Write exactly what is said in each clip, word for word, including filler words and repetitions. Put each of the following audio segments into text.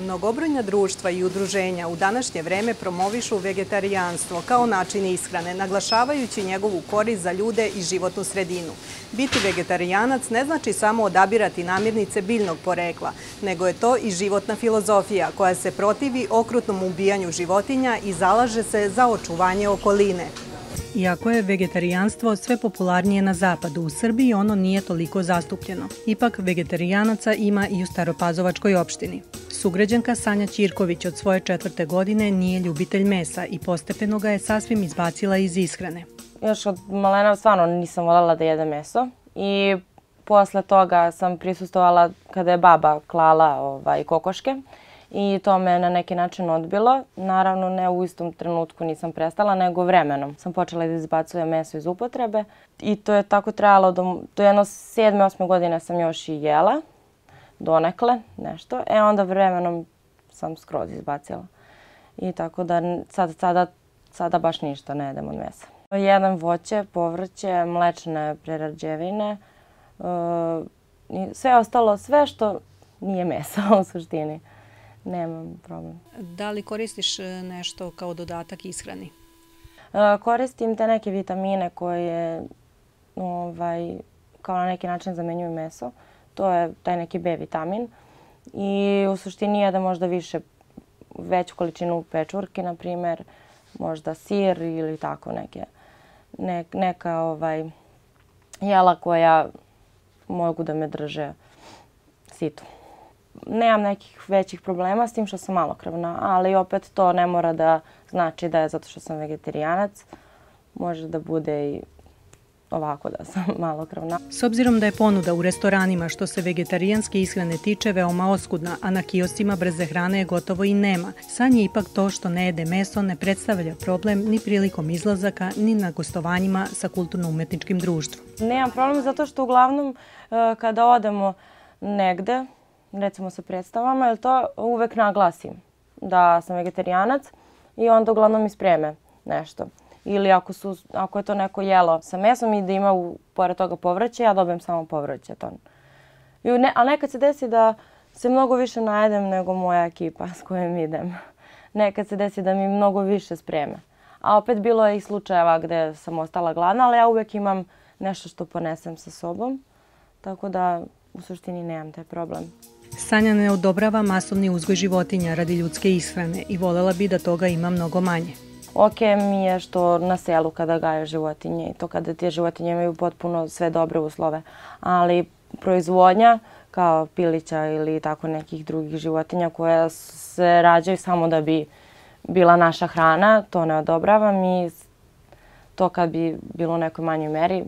Mnogobrojna društva i udruženja u današnje vreme promovišu vegetarijanstvo kao način ishrane, naglašavajući njegovu korist za ljude i životnu sredinu. Biti vegetarijanac ne znači samo odabirati namirnice biljnog porekla, nego je to i životna filozofija koja se protivi okrutnom ubijanju životinja i zalaže se za očuvanje okoline. Iako je vegetarijanstvo sve popularnije na zapadu, u Srbiji ono nije toliko zastupljeno. Ipak vegetarijanaca ima i u Staropazovačkoj opštini. Sugrađanka Sanja Ćirković od svoje četvrte godine nije ljubitelj mesa i postepeno ga je sasvim izbacila iz ishrane. Još od malena stvarno nisam voljela da jedem meso i posle toga sam prisustvovala kada je baba klala ovaj, kokoške. I to me na neki način odbilo. Naravno, ne u istom trenutku nisam prestala, nego vremenom sam počela da izbacujem meso iz upotrebe. I to je tako trajalo do, do jedno sedme, osme godine sam još i jela, donekle, nešto. E onda vremenom sam skroz izbacila. I tako da sad, sada, sada baš ništa ne jedem od mesa. Jedem voće, povrće, mlečne prerađevine, i sve ostalo, sve što nije meso u suštini. Nemam problem. Da li koristiš nešto kao dodatak ishrani? Koristim te neke vitamine koje ovaj, kao na neki način zamenjuju meso. To je taj neki B vitamin. I u suštini jedem možda više, veću količinu pečurke, na primjer, možda sir ili tako neke, ne, neka ovaj, jela koja mogu da me drže situ. Nemam nekih većih problema s tim što sam malokrvna, ali opet to ne mora da znači da je zato što sam vegetarijanac. Može da bude i ovako da sam malokrvna. S obzirom da je ponuda u restoranima što se vegetarijanske ishrane tiče veoma oskudna, a na kioscima brze hrane je gotovo i nema, Sanji ipak to što ne jede meso ne predstavlja problem ni prilikom izlazaka, ni na gostovanjima sa kulturno-umetničkim društvom. Nemam problem zato što uglavnom kada odemo negde, recimo sa predstavama, jer to uvek naglasim da sam vegetarijanac i onda uglavnom mi spreme nešto. Ili ako, su, ako je to neko jelo sa mesom i da ima u, pored toga povrće, ja dobijem samo povrće. To. I ne, ali nekad se desi da se mnogo više najedem nego moja ekipa s kojom idem. Nekad se desi da mi mnogo više spreme. A opet bilo je i slučajeva gde sam ostala gladna, ali ja uvek imam nešto što ponesem sa sobom. Tako da u suštini nemam taj problem. Sanja ne odobrava masovni uzgoj životinja radi ljudske ishrane i voljela bi da toga ima mnogo manje. Ok mi je što na selu kada gaje životinje i to kada te životinje imaju potpuno sve dobre uslove, ali proizvodnja kao pilića ili tako nekih drugih životinja koja se rađaju samo da bi bila naša hrana, to ne odobravam i to kad bi bilo u nekoj manjoj meri,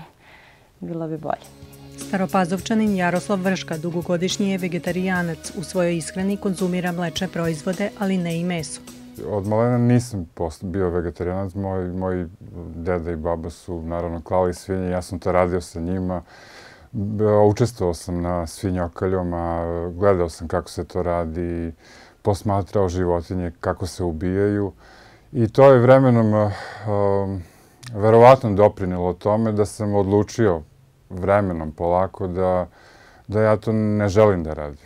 bilo bi bolje. Staropazovčanin Jaroslav Vrška dugogodišnji je vegetarijanac. U svojoj ishrani konzumira mlečne proizvode, ali ne i meso. Od malena nisam bio vegetarijanac. Moj, moji deda i baba su naravno klali svinje. Ja sam to radio sa njima. Učestvovao sam na svinjokaljama, gledao sam kako se to radi, posmatrao životinje, kako se ubijaju. I to je vremenom uh, verovatno doprinelo tome da sam odlučio vremenom polako da, da ja to ne želim da radim.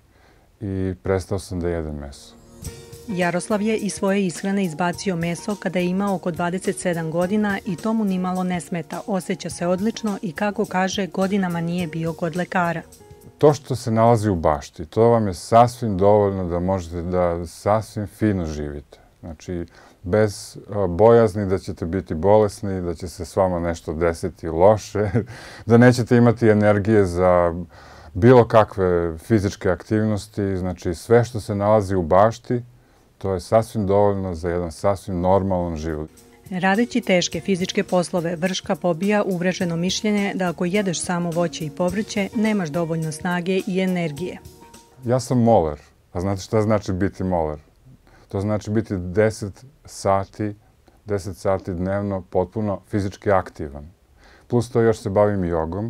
I prestao sam da jedem meso. Jaroslav je iz svoje ishrane izbacio meso kada je imao oko dvadeset sedam godina i to mu nimalo ne smeta. Osjeća se odlično i kako kaže, godinama nije bio kod lekara. To što se nalazi u bašti, to vam je sasvim dovoljno da možete da sasvim fino živite. Znači, bez bojazni da ćete biti bolesni, da će se s vama nešto desiti loše, da nećete imati energije za bilo kakve fizičke aktivnosti. Znači, sve što se nalazi u bašti, to je sasvim dovoljno za jedan sasvim normalan život. Radeći teške fizičke poslove, Vrška pobija uvreženo mišljenje da ako jedeš samo voće i povrće, nemaš dovoljno snage i energije. Ja sam moler. A znate šta znači biti moler? To znači biti deset sati, deset sati dnevno potpuno fizički aktivan. Plus to još se bavim jogom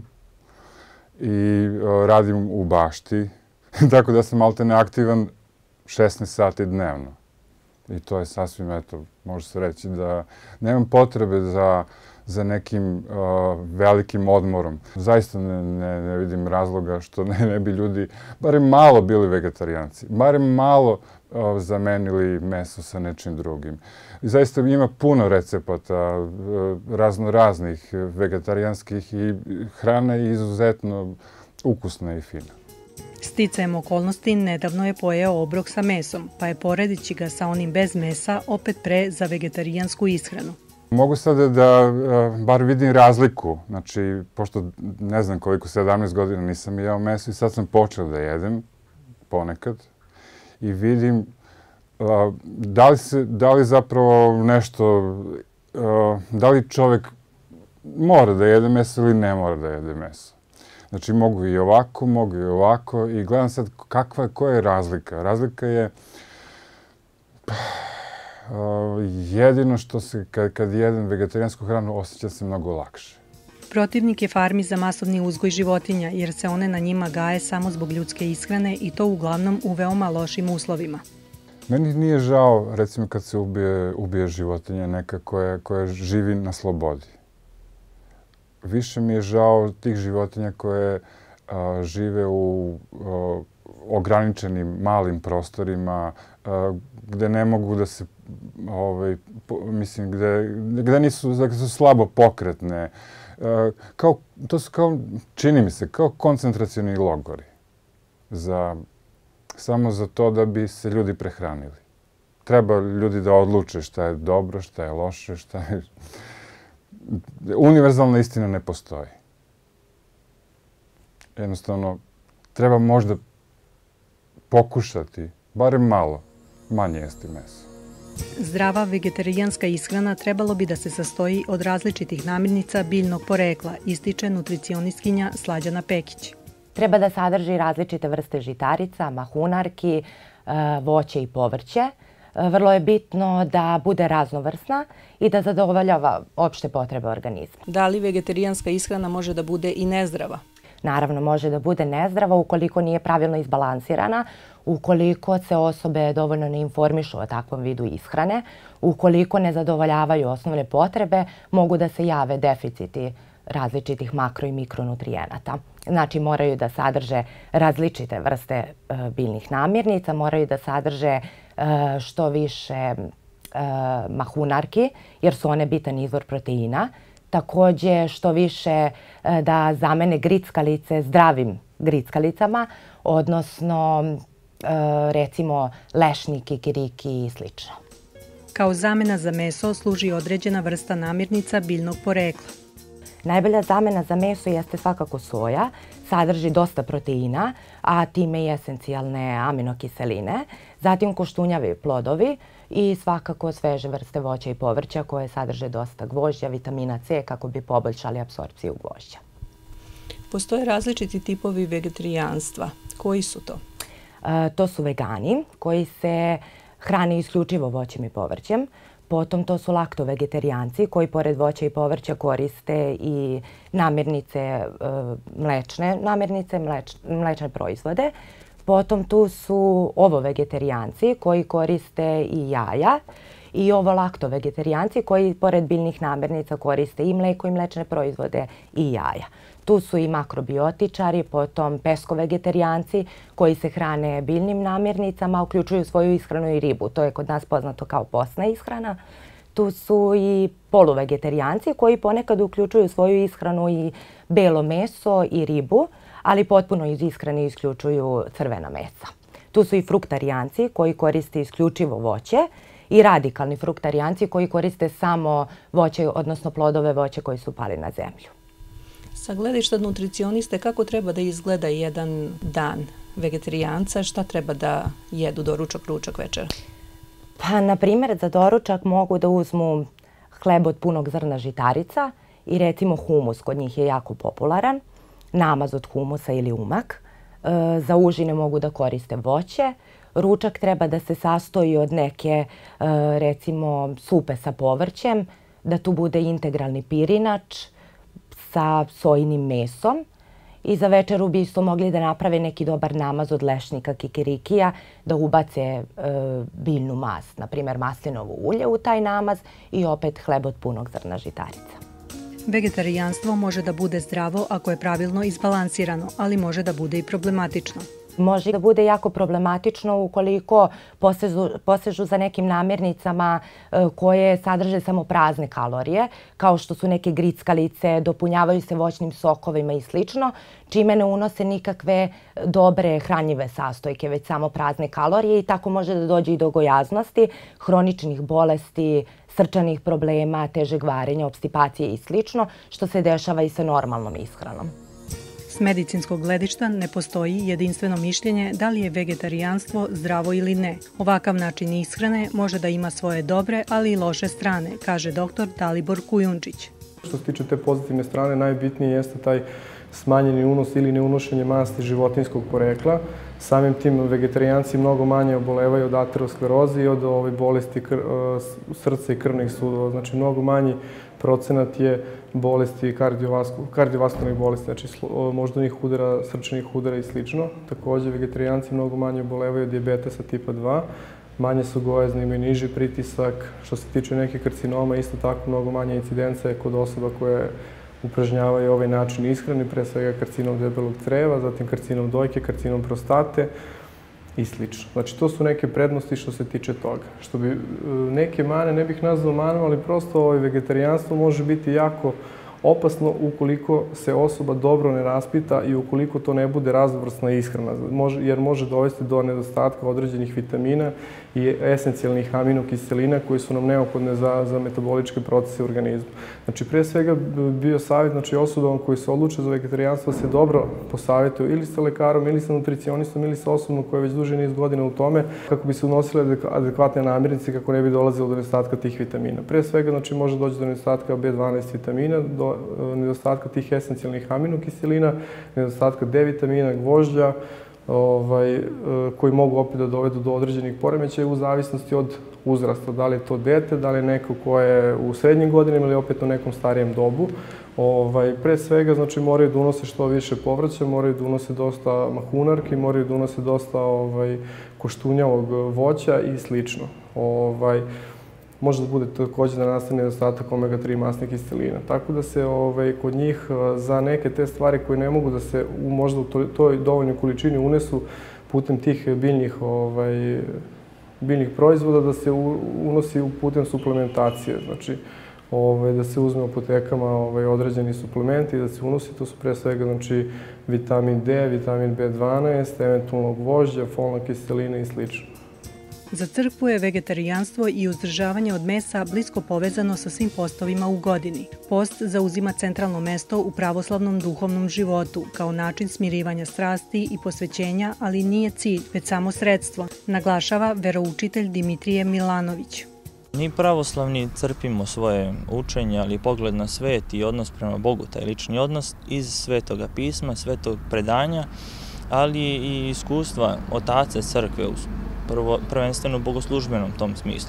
i radim u bašti, tako da sam maltene aktivan šesnaest sati dnevno. I to je sasvim, eto, može se reći da nemam potrebe za, za nekim uh, velikim odmorom. Zaista ne, ne, ne vidim razloga što ne, ne bi ljudi barem malo bili vegetarijanci, barem malo uh, zamenili meso sa nečim drugim. I zaista ima puno recepata uh, razno raznih vegetarijanskih i hrana je izuzetno ukusna i fina. Sticajem okolnosti nedavno je pojeo obrok sa mesom, pa je poredeći ga sa onim bez mesa opet pre za vegetarijansku ishranu. Mogu sada da uh, bar vidim razliku. Znači, pošto ne znam koliko, sedamnaest godina nisam jeo meso i sad sam počeo da jedem ponekad i vidim uh, da li, se, da li zapravo nešto, uh, da li čovjek mora da jede meso ili ne mora da jede meso. Znači, mogu i ovako, mogu i ovako i gledam sad kakva, koja je razlika. Razlika je uh, jedino što se, kad, kad jedem vegetarijansku hranu, osjeća se mnogo lakše. Protivnik je farmi za masovni uzgoj životinja, jer se one na njima gaje samo zbog ljudske ishrane i to uglavnom u veoma lošim uslovima. Meni nije žao, recimo, kad se ubije, ubije životinja neka koja, koja živi na slobodi. Više mi je žao tih životinja koje a, žive u a, ograničenim malim prostorima a, gde ne mogu da se, ovaj, po, mislim, gde, gde nisu, gde su slabo pokretne. A, kao, to su kao, čini mi se, kao koncentracioni logori. Za, samo za to da bi se ljudi prehranili. Treba ljudi da odluče šta je dobro, šta je loše, šta je... Univerzalna istina ne postoji. Jednostavno, treba možda pokušati, barem malo, manje jesti meso. Zdrava vegetarijanska ishrana trebalo bi da se sastoji od različitih namirnica biljnog porekla, ističe nutricionistkinja Slađana Pekić. Treba da sadrži različite vrste žitarica, mahunarki, voće i povrće. Vrlo je bitno da bude raznovrsna i da zadovoljava opšte potrebe organizma. Da li vegetarijanska ishrana može da bude i nezdrava? Naravno, može da bude nezdrava ukoliko nije pravilno izbalansirana, ukoliko se osobe dovoljno ne informišu o takvom vidu ishrane, ukoliko ne zadovoljavaju osnovne potrebe, mogu da se jave deficiti različitih makro i mikronutrijenata. Znači, moraju da sadrže različite vrste biljnih namirnica, moraju da sadrže što više mahunarki, jer su one bitan izvor proteina. Također, što više da zamene grickalice zdravim grickalicama, odnosno recimo lešnik, kikiriki i slično. Kao zamena za meso služi određena vrsta namirnica biljnog porekla. Najbolja zamena za meso jeste svakako soja, sadrži dosta proteina, a time i esencijalne aminokiseline, zatim koštunjavi plodovi i svakako sveže vrste voća i povrća koje sadrže dosta gvožđa, vitamina C kako bi poboljšali apsorpciju gvožđa. Postoje različiti tipovi vegetarijanstva. Koji su to? E, to su vegani koji se hrane isključivo voćem i povrćem. Potom to su laktovegetarijanci koji pored voća i povrća koriste i namirnice mlečne, namirnice mleč, mlečne proizvode. Potom tu su ovo-vegetarijanci koji koriste i jaja i ovo-laktovegetarijanci koji pored biljnih namirnica koriste i mleko i mlečne proizvode i jaja. Tu su i makrobiotičari, potom pesko-vegetarijanci koji se hrane biljnim namirnicama, uključuju svoju ishranu i ribu. To je kod nas poznato kao postna ishrana. Tu su i poluvegetarijanci koji ponekad uključuju svoju ishranu i belo meso i ribu, ali potpuno iz ishrane isključuju crvena mesa. Tu su i fruktarijanci koji koriste isključivo voće i radikalni fruktarijanci koji koriste samo voće, odnosno plodove voća koji su pali na zemlju. Sa gledišta nutricioniste, kako treba da izgleda jedan dan vegetarijanca? Šta treba da jedu doručak, ručak, večer? Pa, na primjer, za doručak mogu da uzmu hleb od punog zrna žitarica i recimo humus, kod njih je jako popularan, namaz od humusa ili umak. E, za užine mogu da koriste voće. Ručak treba da se sastoji od neke, e, recimo, supe sa povrćem, da tu bude integralni pirinač sa sojinim mesom i za večeru bi isto mogli da naprave neki dobar namaz od lešnika kikirikija, da ubace e, biljnu mast, na primjer maslinovo ulje u taj namaz i opet hleb od punog zrna žitarica. Vegetarijanstvo može da bude zdravo ako je pravilno izbalansirano, ali može da bude i problematično. Može da bude jako problematično ukoliko posežu, posežu za nekim namirnicama koje sadrže samo prazne kalorije, kao što su neke grickalice, dopunjavaju se voćnim sokovima i slično, čime ne unose nikakve dobre hranjive sastojke, već samo prazne kalorije i tako može da dođe i do gojaznosti, hroničnih bolesti, srčanih problema, težeg varenja, opstipacije i slično, što se dešava i sa normalnom ishranom. S medicinskog gledišta ne postoji jedinstveno mišljenje da li je vegetarijanstvo zdravo ili ne. Ovakav način ishrane može da ima svoje dobre, ali i loše strane, kaže doktor Dalibor Kujundžić. Što se tiče te pozitivne strane, najbitnije jeste taj smanjeni unos ili neunošenje masti životinjskog porekla. Samim tim vegetarijanci mnogo manje obolevaju od ateroskleroze i od ove bolesti srca i krvnih sudova. Znači, mnogo manji procenat je bolesti, kardiovaskularnih bolesti, znači moždanih udara, srčanih udara i slično. Također, vegetarijanci mnogo manje obolevaju od dijabetesa tipa dva, manje su gojazni, imaju niži pritisak. Što se tiče nekih karcinoma, isto tako mnogo manje incidenca je kod osoba koje upražnjavaju ovaj način ishrane, pre svega karcinom debelog creva, zatim karcinom dojke, karcinom prostate i slično. Znači, to su neke prednosti što se tiče toga. Što bi neke mane, ne bih nazvao manom, ali prosto ovaj vegetarijanstvo može biti jako opasno ukoliko se osoba dobro ne raspita i ukoliko to ne bude raznovrsna ishrana, jer može dovesti do nedostatka određenih vitamina i esencijalnih aminokiselina koji su nam neophodne za, za metaboličke procese u organizmu. Znači, pre svega bio savjet, znači osobama koji se odluče za vegetarijanstvo se dobro posavjetuju ili sa lekarom, ili sa nutricionistom, ili sa osobom koja je već duži niz godina u tome, kako bi se unosile adekvatne namirnice kako ne bi dolazilo do nedostatka tih vitamina. Pre svega, znači, može doći do nedostatka B dvanaest vitamina, do nedostatka tih esencijalnih aminokiselina, nedostatka D vitamina, gvožđa, ovaj, koji mogu opet da dovedu do određenih poremećaja u zavisnosti od uzrasta. Da li je to dete, da li je neko ko je u srednjim godinama ili opet u nekom starijem dobu. Ovaj, pre svega, znači, moraju da unose što više povrća, moraju da unose dosta mahunarki, moraju da unose dosta ovaj, koštunjavog voća i slično. Ovaj, može da bude također da nastane nedostatak omega tri masnih kiselina. Tako da se ovaj, kod njih za neke te stvari koje ne mogu da se u, možda u toj, toj dovoljnoj količini unesu putem tih biljnih, ovaj, biljnih proizvoda, da se u, unosi putem suplementacije. Znači, ovaj, da se uzme u apotekama ovaj, određeni suplementi i da se unosi. To su pre svega znači, vitamin D, vitamin B dvanaest, eventualno gvožđa, folna kiselina i slično. Za crkvu je vegetarijanstvo i uzdržavanje od mesa blisko povezano sa svim postovima u godini. Post zauzima centralno mesto u pravoslavnom duhovnom životu, kao način smirivanja strasti i posvećenja, ali nije cilj, već samo sredstvo, naglašava veroučitelj Dimitrije Milanović. Mi pravoslavni crpimo svoje učenje, ali pogled na svet i odnos prema Bogu, taj lični odnos iz Svetoga pisma, svetog predanja, ali i iskustva otaca crkve, prvo, prvenstveno u bogoslužbenom tom smislu.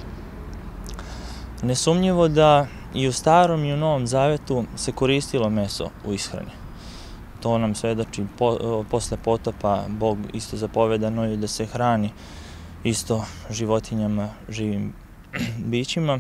Nesumnjivo da i u Starom i u Novom Zavetu se koristilo meso u ishrani. To nam svedoči po, posle potopa Bog isto zapovedano je da se hrani isto životinjama, živim bićima.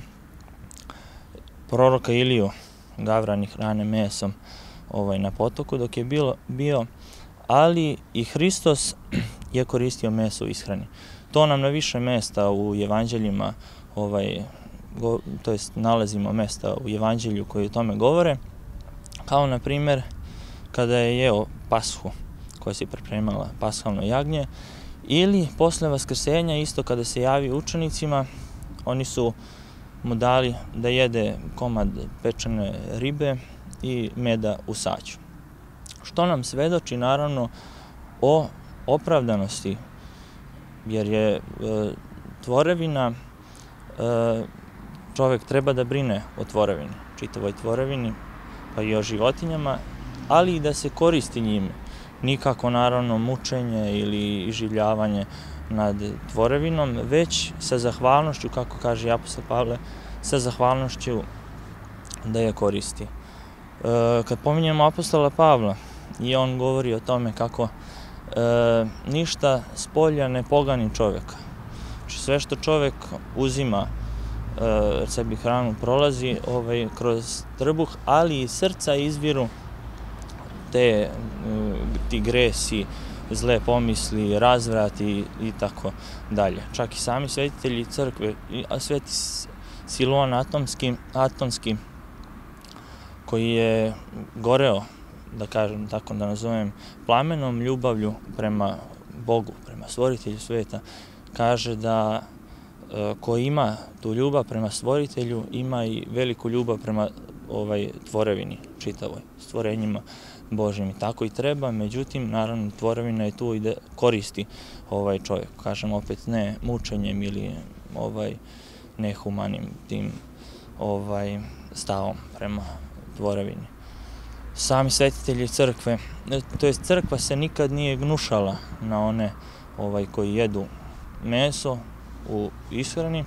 Proroka Iliju gavrani hrane mesom ovaj, na potoku dok je bilo, bio, ali i Hristos je koristio meso u ishrani. To nam na više mesta u evanđeljima, ovaj, go, to jest nalazimo mesta u evanđelju koji o tome govore, kao na primjer kada je jeo pashu koja se pripremala pashalno jagnje, ili posle vaskrsenja isto kada se javi učenicima, oni su mu dali da jede komad pečene ribe i meda u saću. Što nam svedoči naravno o opravdanosti, jer je e, tvorevina, e, čovjek treba da brine o tvorevini, čitavoj tvorevini, pa i o životinjama, ali i da se koristi njime. Nikako naravno mučenje ili iživljavanje nad tvorevinom, već sa zahvalnošću, kako kaže apostol Pavle, sa zahvalnošću da je koristi. E, kad pominjemo apostola Pavla i on govori o tome kako e, ništa s polja ne pogani čovjeka. Znači sve što čovjek uzima, e, sebi hranu prolazi ovaj, kroz trbuh, ali iz srca izviru te, e, ti gresi, zle pomisli, razvrati i tako dalje. Čak i sami svetitelji crkve, a sveti Siloan Atonski, Atonski koji je goreo, da kažem tako da nazovem, plamenom ljubavlju prema Bogu, prema stvoritelju sveta, kaže da e, ko ima tu ljubav prema stvoritelju, ima i veliku ljubav prema ovaj tvorevini čitavoj, stvorenjima Božjim. I tako i treba, međutim, naravno, tvorevina je tu i da koristi ovaj čovjek. Kažem opet, ne mučenjem ili ovaj nehumanim tim ovaj stavom prema tvorevini. Sami svetitelji crkve, to jest crkva se nikad nije gnušala na one ovaj koji jedu meso u ishrani,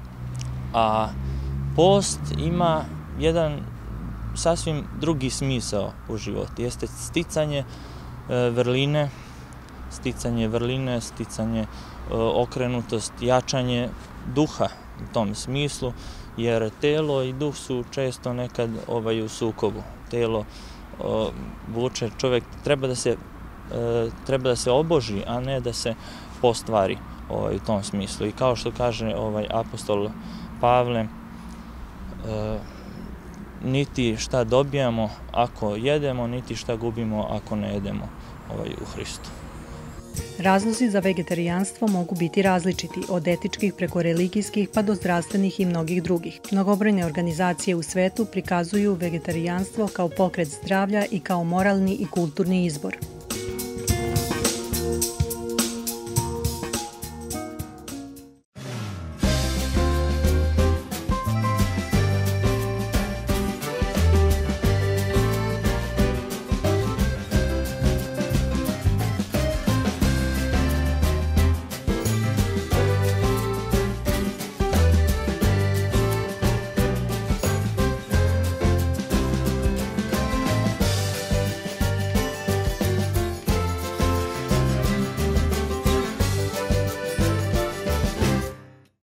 a post ima jedan sasvim drugi smisao u životu. Jeste sticanje e, vrline, sticanje vrline, sticanje e, okrenutost, jačanje duha u tom smislu, jer telo i duh su često nekad ovaj, u sukobu. Telo o, vuče, čovjek treba da se, e, treba da se oboži, a ne da se postvari ovaj, u tom smislu. I kao što kaže ovaj, apostol Pavle, e, niti šta dobijamo ako jedemo, niti šta gubimo ako ne jedemo ovaj, u Hristu. Razlozi za vegetarijanstvo mogu biti različiti, od etičkih preko religijskih pa do zdravstvenih i mnogih drugih. Mnogobrojne organizacije u svetu prikazuju vegetarijanstvo kao pokret zdravlja i kao moralni i kulturni izbor.